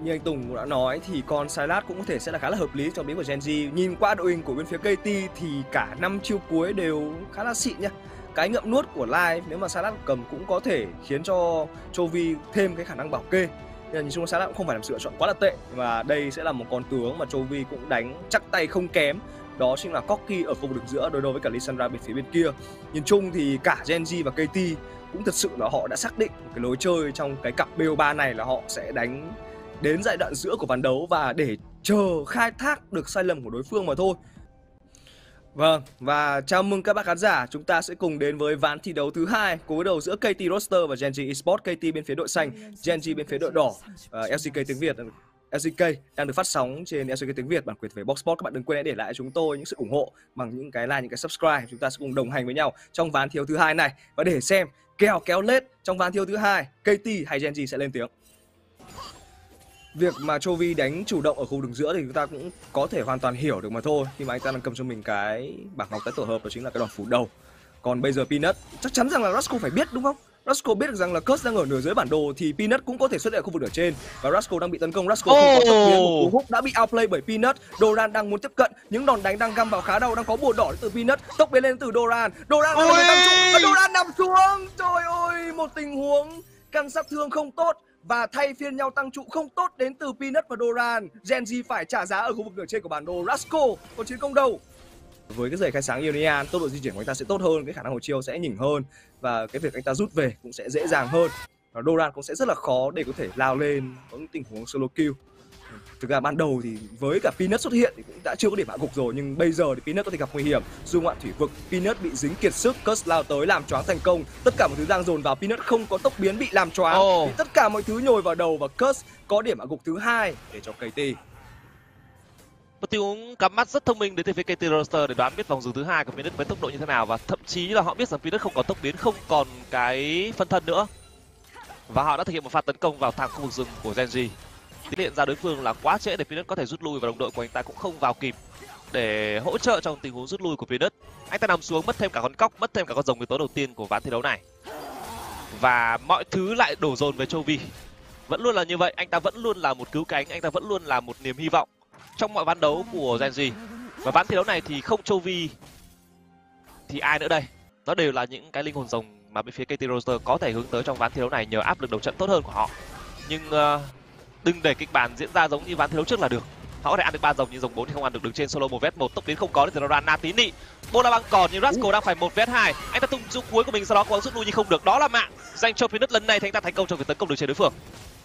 như anh Tùng cũng đã nói thì con Sylas cũng có thể sẽ là khá là hợp lý trong biến của Gen.G. Nhìn qua đội hình của bên phía KT thì cả 5 chiêu cuối đều khá là xịn nha. Cái ngậm nuốt của Live nếu mà Sylas cầm cũng có thể khiến cho Chovy thêm cái khả năng bảo kê. Nên là nhìn chung Sylas cũng không phải là sự lựa chọn quá là tệ, và đây sẽ là một con tướng mà Chovy cũng đánh chắc tay không kém. Đó chính là Corki ở khu vực đường giữa đối đầu với cả Lissandra bên phía bên kia. Nhìn chung thì cả Gen.G và KT cũng thật sự là họ đã xác định một cái lối chơi trong cái cặp BO3 này là họ sẽ đánh đến giai đoạn giữa của ván đấu và để chờ khai thác được sai lầm của đối phương mà thôi. Vâng, và chào mừng các bạn khán giả, chúng ta sẽ cùng đến với ván thi đấu thứ hai, cuộc đối đầu giữa KT Roster và Gen.G Esports. KT bên phía đội xanh, Gen.G bên phía đội đỏ. LCK tiếng Việt, LCK đang được phát sóng trên LCK tiếng Việt bản quyền về Box Sport. Các bạn đừng quên hãy để lại chúng tôi những sự ủng hộ bằng những cái like, những cái subscribe. Chúng ta sẽ cùng đồng hành với nhau trong ván thi đấu thứ hai này và để xem kèo kéo lết trong ván thi đấu thứ hai, KT hay Gen.G sẽ lên tiếng. Việc mà Chovy đánh chủ động ở khu đường giữa thì chúng ta cũng có thể hoàn toàn hiểu được mà thôi, khi mà anh ta đang cầm cho mình cái bảng ngọc tái tổ hợp, đó chính là cái đòn phủ đầu. Còn bây giờ Peanut chắc chắn rằng là Rascal phải biết đúng không? Rascal biết được rằng là Curse đang ở nửa dưới bản đồ thì Peanut cũng có thể xuất hiện ở khu vực ở trên, và Rascal đang bị tấn công. Rascal không có tốc biến, một cú húc đã bị outplay bởi Peanut. Doran đang muốn tiếp cận, những đòn đánh đang găm vào khá đau, đang có bùa đỏ đến từ Peanut, tốc biến lên từ Doran. Doran đang tăng trụ và Doran nằm xuống. Trời ơi, một tình huống căn sát thương không tốt và thay phiên nhau tăng trụ không tốt đến từ Peanut và Doran. Gen.G phải trả giá ở khu vực nửa trên của bản đồ. Rascal có chiến công đâu. Với cái giày khai sáng Ionian, tốc độ di chuyển của anh ta sẽ tốt hơn, cái khả năng hồi chiêu sẽ nhỉnh hơn, và cái việc anh ta rút về cũng sẽ dễ dàng hơn. Và Doran cũng sẽ rất là khó để có thể lao lên có những tình huống solo kill. Thực ra ban đầu thì với cả Peanut xuất hiện thì cũng đã chưa có điểm hạ gục rồi, nhưng bây giờ thì Peanut có thể gặp nguy hiểm. Du ngoạn thủy vực, Peanut bị dính kiệt sức, Curse lao tới làm choáng thành công. Tất cả mọi thứ đang dồn vào Peanut, không có tốc biến bị làm choáng. Tất cả mọi thứ nhồi vào đầu và Curse có điểm hạ gục thứ hai để cho KT. Một tình huống cắm mắt rất thông minh đến từ phía KT Roster để đoán biết vòng dừng thứ hai của Peanut với tốc độ như thế nào, và thậm chí là họ biết rằng Peanut không còn tốc biến, không còn cái phân thân nữa, và họ đã thực hiện một pha tấn công vào thẳng khu vực rừng của Gen.G. Tiến hiện ra đối phương là quá trễ để Peanut có thể rút lui, và đồng đội của anh ta cũng không vào kịp để hỗ trợ trong tình huống rút lui của Peanut. Anh ta nằm xuống, mất thêm cả con cóc, mất thêm cả con rồng nguyên tố đầu tiên của ván thi đấu này, và mọi thứ lại đổ dồn về Chovy. Vẫn luôn là như vậy, anh ta vẫn luôn là một cứu cánh, anh ta vẫn luôn là một niềm hy vọng trong mọi ván đấu của Gen.G. Và ván thi đấu này thì không Chovy thì ai nữa đây? Nó đều là những cái linh hồn rồng mà bên phía KT Roster có thể hướng tới trong ván thi đấu này nhờ áp lực đầu trận tốt hơn của họ. Nhưng đừng để kịch bản diễn ra giống như ván thi đấu trước là được. Họ có thể ăn được 3 rồng nhưng rồng 4 thì không ăn được. Đường trên solo 1vs1, tốc biến không có đến từ Rana tí nị. Bola băng còn nhưng Rascal đang phải 1vs2. Anh ta tung dung cuối của mình, sau đó cố gắng rút lui nhưng không được. Đó là mạng dành cho Peanut. Lần này thì anh ta thành công trong việc tấn công đường trên đối phương.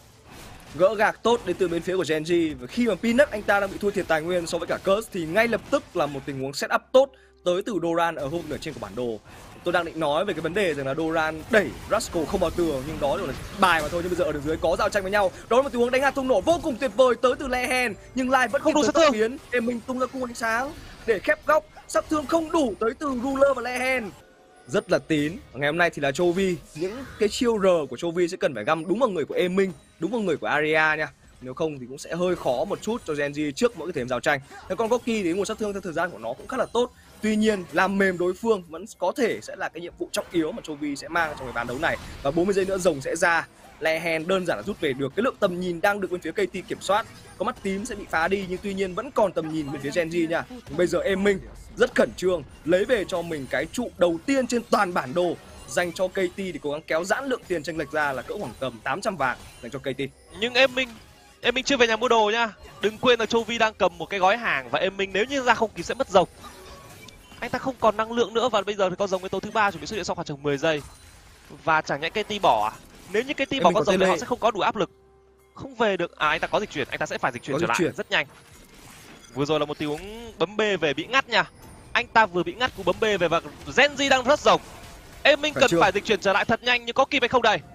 Gỡ gạc tốt đến từ bên phía của Gen.G, và khi mà Peanut anh ta đang bị thua thiệt tài nguyên so với cả Curse thì ngay lập tức là một tình huống setup tốt tới từ Doran ở khu vực nửa trên của bản đồ. Tôi đang định nói về cái vấn đề rằng là Doran đẩy Rascal không vào tường, nhưng đó là bài mà thôi. Nhưng bây giờ ở đường dưới có giao tranh với nhau, đó là một tình huống đánh hạt tung nổ vô cùng tuyệt vời tới từ Lehen, nhưng Live vẫn không đủ sát thương biến để mình tung ra cung ánh sáng để khép góc. Sát thương không đủ tới từ Ruler và Lehen, rất là tín. Ngày hôm nay thì là Chovy, những cái chiêu R của Chovy sẽ cần phải găm đúng vào người của Eming, đúng vào người của Aria nha. Nếu không thì cũng sẽ hơi khó một chút cho Gen.G trước mỗi cái thời điểm giao tranh. Thế con Corki thì nguồn sát thương theo thời gian của nó cũng khá là tốt. Tuy nhiên làm mềm đối phương vẫn có thể sẽ là cái nhiệm vụ trọng yếu mà Chovy sẽ mang trong cái ván đấu này. Và 40 giây nữa rồng sẽ ra. Lehen đơn giản là rút về được. Cái lượng tầm nhìn đang được bên phía KT kiểm soát. Có mắt tím sẽ bị phá đi, nhưng tuy nhiên vẫn còn tầm nhìn bên phía Gen.G nha. Bây giờ Eming rất khẩn trương lấy về cho mình cái trụ đầu tiên trên toàn bản đồ dành cho KT để cố gắng kéo giãn lượng tiền chênh lệch ra là cỡ khoảng tầm 800 vàng dành cho KT. Nhưng Eming chưa về nhà mua đồ nha. Đừng quên là Chovy đang cầm một cái gói hàng, và Eming nếu như ra không kịp sẽ mất rồng. Anh ta không còn năng lượng nữa, và bây giờ thì có rồng nguyên tố thứ ba chuẩn bị xuất hiện sau khoảng chừng 10 giây. Và chẳng nhẽ KT bỏ à? Nếu như KT bỏ con rồng thì họ sẽ không có đủ áp lực, không về được. Anh ta có dịch chuyển, anh ta sẽ phải dịch chuyển trở lại rất nhanh. Vừa rồi là một tình huống bấm B về bị ngắt nha. Anh ta vừa bị ngắt cú bấm B về, và Gen.G đang rất rồng. Eming cần phải dịch chuyển trở lại thật nhanh, nhưng có kịp hay không đây?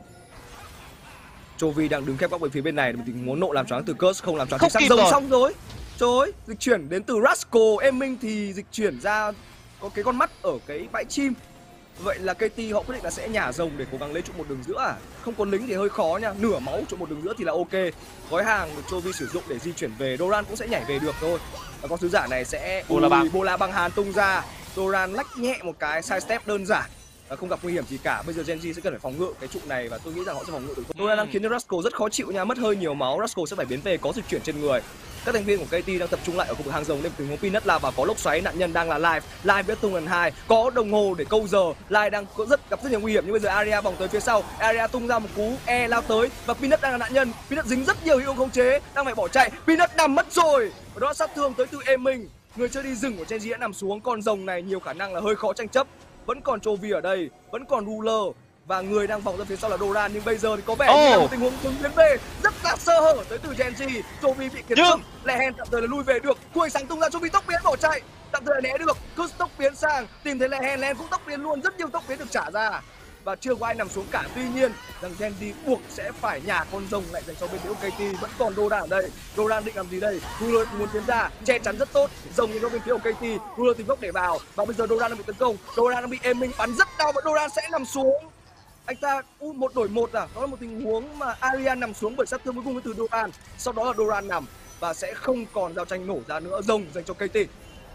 Chovy đang đứng khép góc bên phía bên này, mình muốn nộ làm choáng từ Curse, không làm choáng chính xác. Rồng xong rồi. Trời ơi, dịch chuyển đến từ Rascal. Eming thì dịch chuyển ra có cái con mắt ở cái bãi chim. Vậy là KT họ quyết định là sẽ nhả rồng để cố gắng lấy trụ một đường giữa à? Không có lính thì hơi khó nha, nửa máu trụ một đường giữa thì là ok. Gói hàng được Chovy sử dụng để di chuyển về, Doran cũng sẽ nhảy về được thôi. Và con sứ giả này sẽ bola băng hàn tung ra. Doran lách nhẹ một cái side step đơn giản không gặp nguy hiểm gì cả. Bây giờ Gen.G sẽ cần phải phòng ngự cái trụ này và tôi nghĩ rằng họ sẽ phòng ngự được. Tôi đang khiến cho Rascal rất khó chịu nha, mất hơi nhiều máu. Rascal sẽ phải biến về, có dịch chuyển trên người. Các thành viên của KT đang tập trung lại ở khu vực hang rồng, nên tình huống Peanut lao vào có lốc xoáy, nạn nhân đang là Live. Live biết tung lần 2, có đồng hồ để câu giờ. Live đang gặp rất nhiều nguy hiểm, nhưng bây giờ Aria vòng tới phía sau, Aria tung ra một cú E lao tới và Peanut đang là nạn nhân. Peanut dính rất nhiều hiệu khống chế, đang phải bỏ chạy. Peanut nằm mất rồi. Và đó là sát thương tới từ em mình. Người chơi đi rừng của Gen.G đã nằm xuống, con rồng này nhiều khả năng là hơi khó tranh chấp. Vẫn còn Chovy ở đây, vẫn còn Ruler và người đang vòng ra phía sau là Doran, nhưng bây giờ thì có vẻ như là một tình huống hướng biến về rất là sơ hở tới từ Gen.G. Chovy bị kiệt sức, Lehen tạm thời là lui về được. Cú ánh sáng tung ra, Chovy tốc biến bỏ chạy, tạm thời là né được. Cứ tốc biến sang tìm thấy Lehen, Lehen cũng tốc biến luôn, rất nhiều tốc biến được trả ra và chưa có ai nằm xuống cả. Tuy nhiên rằng Gen.G buộc sẽ phải nhả con rồng lại dành cho bên phía của KT. Vẫn còn Doran ở đây, Doran định làm gì đây? Ruler muốn tiến ra, che chắn rất tốt, rồng nhìn cho bên phía của KT. Ruler tìm góc để vào và bây giờ Doran đang bị tấn công, Doran đang bị em mình bắn rất đau và Doran sẽ nằm xuống. Anh ta một đổi một à? Đó là một tình huống mà Aria nằm xuống bởi sát thương cuối cùng từ Doran. Sau đó là Doran nằm và sẽ không còn giao tranh nổ ra nữa. Rồng dành cho KT.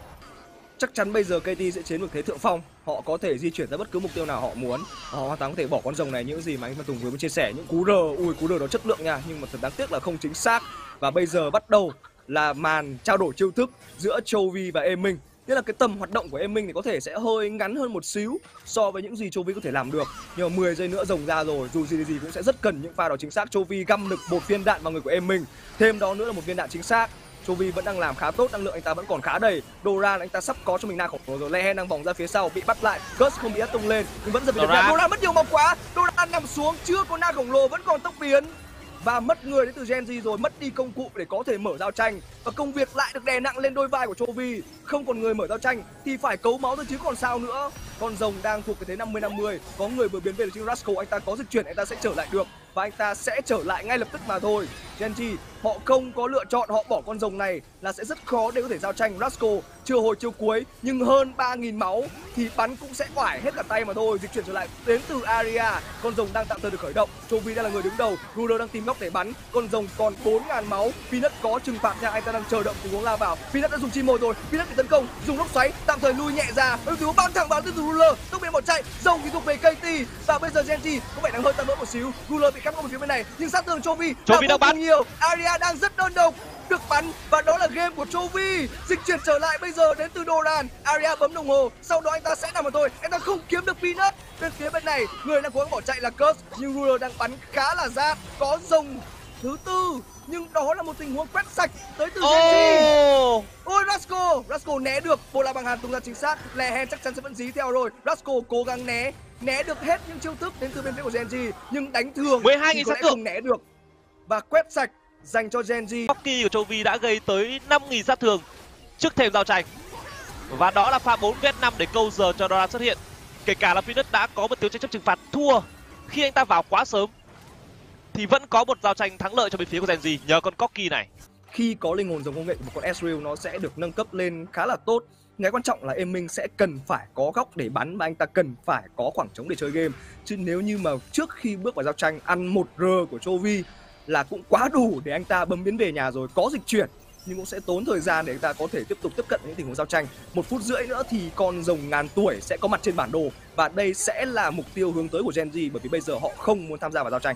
Chắc chắn bây giờ KT sẽ chiếm được thế thượng phong. Họ có thể di chuyển ra bất cứ mục tiêu nào họ muốn. Họ hoàn toàn có thể bỏ con rồng này, những gì mà anh Văn Tùng vừa mới chia sẻ, những cú R, cú R đó chất lượng nha, nhưng mà thật đáng tiếc là không chính xác. Và bây giờ bắt đầu là màn trao đổi chiêu thức giữa Chovy và em mình. Nghĩa là cái tầm hoạt động của em mình thì có thể sẽ hơi ngắn hơn một xíu so với những gì Chovy có thể làm được. Nhưng mà 10 giây nữa rồng ra rồi, dù gì cũng sẽ rất cần những pha đó chính xác. Chovy găm được một viên đạn vào người của em mình, thêm đó nữa là một viên đạn chính xác. Chovy vẫn đang làm khá tốt, năng lượng anh ta vẫn còn khá đầy. Doran anh ta sắp có cho mình na khổng lồ rồi. Lehen đang vòng ra phía sau, bị bắt lại. Curse không bị tung lên nhưng vẫn giật bị đập. Doran mất nhiều máu quá. Doran nằm xuống, chưa có na khổng lồ, vẫn còn tốc biến và mất người đến từ Gen.G rồi, mất đi công cụ để có thể mở giao tranh và công việc lại được đè nặng lên đôi vai của Chovy. Không còn người mở giao tranh thì phải cấu máu thôi chứ còn sao nữa. Con rồng đang thuộc cái thế 50-50, có người vừa biến về được chứ. Rascal anh ta có dịch chuyển, anh ta sẽ trở lại được và anh ta sẽ trở lại ngay lập tức mà thôi. Gen.G họ không có lựa chọn, họ bỏ con rồng này là sẽ rất khó để có thể giao tranh. Rascal chưa hồi chiêu cuối nhưng hơn 3000 máu thì bắn cũng sẽ oải hết cả tay mà thôi. Dịch chuyển trở lại đến từ Aria, con rồng đang tạm thời được khởi động. Chovy đang là người đứng đầu, Ruler đang tìm góc để bắn, con rồng còn 4000 máu. Peanut có trừng phạt nha, anh ta đang chờ đợi tình huống lao vào. Peanut đã dùng chi mồi rồi, Peanut bị tấn công, dùng lốc xoáy tạm thời lui nhẹ ra, tình huống bắn thẳng vào từ Ruler, tốc biến bỏ chạy. Rồng thì thuộc về KT và bây giờ Gen.G có vẻ đang hơi tăng vỡ một xíu. Ruler bị cắt qua một phía bên này nhưng sát thương Chovy đang bắn nhiều. Aria đang rất đơn độc, được bắn và đó là game của Chovy. Dịch chuyển trở lại bây giờ đến từ Doran. Aria bấm đồng hồ, sau đó anh ta sẽ nằm mà thôi. Anh ta không kiếm được Peanut. Bên phía bên này người đang cố gắng bỏ chạy là Curse nhưng Ruler đang bắn khá là rát. Có rồng thứ tư nhưng đó là một tình huống quét sạch tới từ Gen.G. Ôi Rascal né được, Bola bằng hàn tung ra chính xác. Lehen chắc chắn sẽ vẫn dí theo rồi. Rascal cố gắng né được hết những chiêu thức đến từ bên phía của Gen.G nhưng đánh thường 12.000 thì có lẽ sát thương không né được và quét sạch dành cho Gen.G. Hockey của Chovy đã gây tới 5.000 sát thương trước thềm giao tranh. Và đó là pha 4vs5 để câu giờ cho Doran xuất hiện. Kể cả là Peanut đã có một tiếng tranh chấp trừng phạt thua khi anh ta vào quá sớm thì vẫn có một giao tranh thắng lợi cho bên phía của Gen.G nhờ con Corki này. Khi có linh hồn rồng công nghệ của một con Ezreal nó sẽ được nâng cấp lên khá là tốt. Cái quan trọng là em mình sẽ cần phải có góc để bắn và anh ta cần phải có khoảng trống để chơi game. Chứ nếu như mà trước khi bước vào giao tranh ăn 1R của Chovy là cũng quá đủ để anh ta bấm biến về nhà rồi. Có dịch chuyển nhưng cũng sẽ tốn thời gian để anh ta có thể tiếp tục tiếp cận những tình huống giao tranh. 1 phút rưỡi nữa thì con rồng ngàn tuổi sẽ có mặt trên bản đồ và đây sẽ là mục tiêu hướng tới của Gen.G bởi vì bây giờ họ không muốn tham gia vào giao tranh.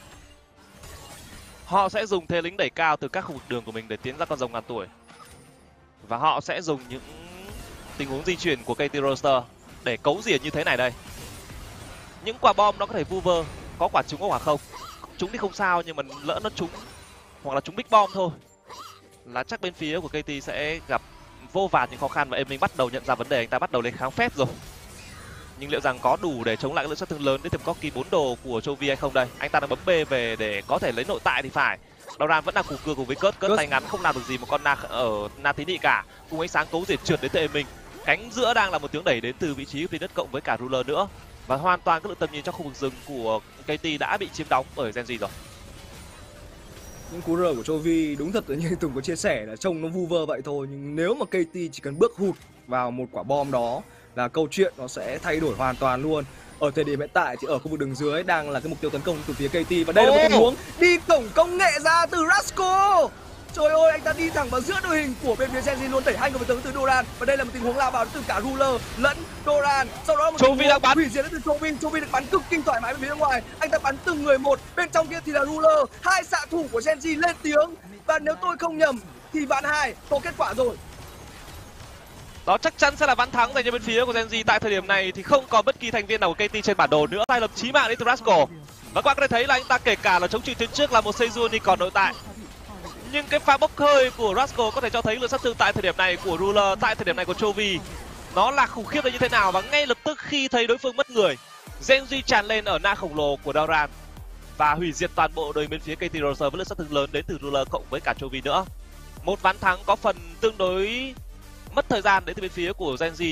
Họ sẽ dùng thế lính đẩy cao từ các khu vực đường của mình để tiến ra con rồng ngàn tuổi. Và họ sẽ dùng những tình huống di chuyển của KT Roster để cấu rỉa như thế này đây. Những quả bom nó có thể vu vơ, có quả trúng có quả không. Trúng thì không sao nhưng mà lỡ nó trúng hoặc là trúng big bom thôi là chắc bên phía của KT sẽ gặp vô vàn những khó khăn và em mình bắt đầu nhận ra vấn đề, anh ta bắt đầu lên kháng phép rồi. Nhưng liệu rằng có đủ để chống lại cái lượng sát thương lớn đến từ Corki 4 đồ của Chovy hay không đây? Anh ta đang bấm B về để có thể lấy nội tại thì phải. Doran vẫn đang cù cưa cùng với Curse tay ngắn không làm được gì một con Na tí nị cả. Cùng ánh sáng cấu rỉa trượt đến từ em mình. Cánh giữa đang là một tiếng đẩy đến từ vị trí của Peanut cộng với cả Ruler nữa. Và hoàn toàn các lượng tầm nhìn trong khu vực rừng của KT đã bị chiếm đóng bởi Gen.G rồi. Những cú R của Chovy đúng thật như Tùng có chia sẻ là trông nó vu vơ vậy thôi, nhưng nếu mà KT chỉ cần bước hụt vào một quả bom đó là câu chuyện nó sẽ thay đổi hoàn toàn luôn. Ở thời điểm hiện tại thì ở khu vực đường dưới đang là cái mục tiêu tấn công từ phía KT và đây là một tình huống đi cổng công nghệ ra từ Rascal. Trời ơi, anh ta đi thẳng vào giữa đội hình của bên phía Genji, luôn đẩy hai người vào tường từ Doran. Và đây là một tình huống lao vào từ cả Ruler lẫn Doran. Sau đó một tình Chovy đang huống bắn. hủy diệt đến từ Chovy. Chovy được bắn cực kinh thoải mái bên phía ngoài. Anh ta bắn từng người một. Bên trong kia thì là Ruler. Hai xạ thủ của Genji lên tiếng. Và nếu tôi không nhầm thì ván 2 có kết quả rồi. Đó chắc chắn sẽ là ván thắng dành cho bên phía của Genji. Tại thời điểm này thì không có bất kỳ thành viên nào của KT trên bản đồ nữa. Sai lầm chí mạng đến từ Rascal. Và các bạn có thể thấy là anh ta kể cả là chống chịu tuyến trước là một Sejuani còn nội tại. Nhưng cái pha bốc hơi của Rascal có thể cho thấy lượng sát thương tại thời điểm này của Ruler, tại thời điểm này của Chovy nó là khủng khiếp đến như thế nào. Và ngay lập tức khi thấy đối phương mất người, Genji tràn lên ở na khổng lồ của Doran và hủy diệt toàn bộ đội bên phía KT Roster với lượng sát thương lớn đến từ Ruler cộng với cả Chovy nữa. Một ván thắng có phần tương đối mất thời gian đến từ bên phía của Genji.